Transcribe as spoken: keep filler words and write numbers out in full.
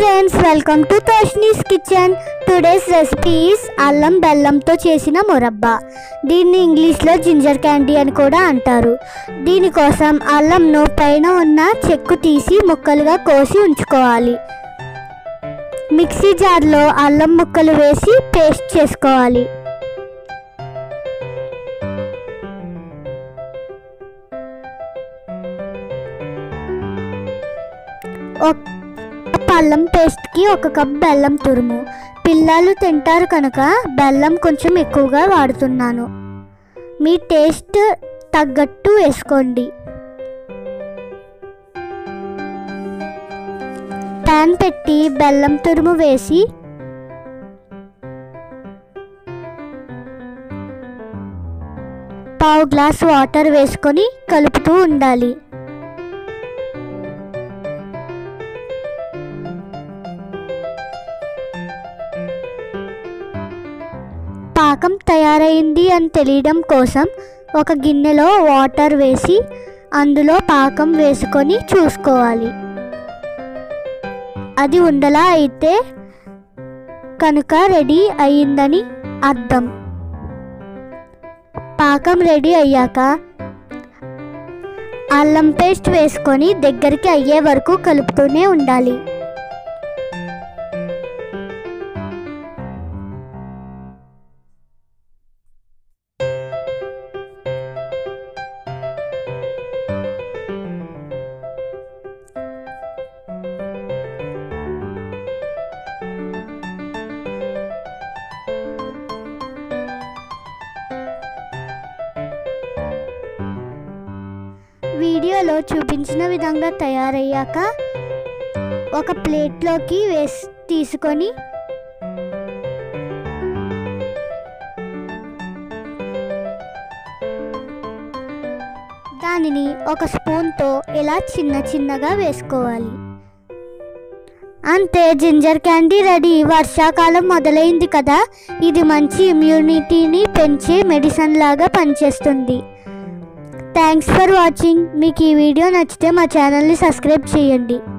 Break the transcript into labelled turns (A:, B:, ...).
A: friends, welcome to Toshni's kitchen. Today's recipe is allam bellam తో చేసిన మురబ్బా. దీన్ని English లో జింజర్ క్యాండీ అని కూడా అంటారు. దీని కోసం అల్లంను పైన ఉన్న చెక్కు తీసి ముక్కలుగా కోసి ఉంచుకోవాలి. మిక్సీ జార్లో అల్లం ముక్కలు వేసి పేస్ట్ చేసుకోవాలి. అల్లం పేస్ట్కి ఒక కప్ బెల్లం తురుము. పిల్లలు తింటారు కనుక బెల్లం కొంచెం ఎక్కువగా వాడుతున్నాను. మీ టేస్ట్ తగ్గట్టు వేసుకోండి. ప్యాన్ పెట్టి బెల్లం తురుము వేసి పావు గ్లాస్ వాటర్ వేసుకొని కలుపుతూ ఉండాలి. పాకం తయారైంది అని తెలియడం కోసం ఒక గిన్నెలో వాటర్ వేసి అందులో పాకం వేసుకొని చూసుకోవాలి. అది ఉండలా అయితే కనుక రెడీ అయ్యిందని అర్థం. పాకం రెడీ అయ్యాక అల్లం పేస్ట్ వేసుకొని దగ్గరికి అయ్యే వరకు కలుపుతూనే ఉండాలి. వీడియోలో చూపించిన విధంగా తయారయ్యాక ఒక ప్లేట్లోకి వేసి తీసుకొని దానిని ఒక స్పూన్తో ఇలా చిన్న చిన్నగా వేసుకోవాలి. అంతే, జింజర్ క్యాండీ రెడీ. వర్షాకాలం మొదలైంది కదా, ఇది మంచి ఇమ్యూనిటీని పెంచే మెడిసిన్ లాగా పనిచేస్తుంది. Thanks for watching. మీకు ఈ వీడియో నచ్చితే మా ఛానల్ని సబ్స్క్రైబ్ చేయండి.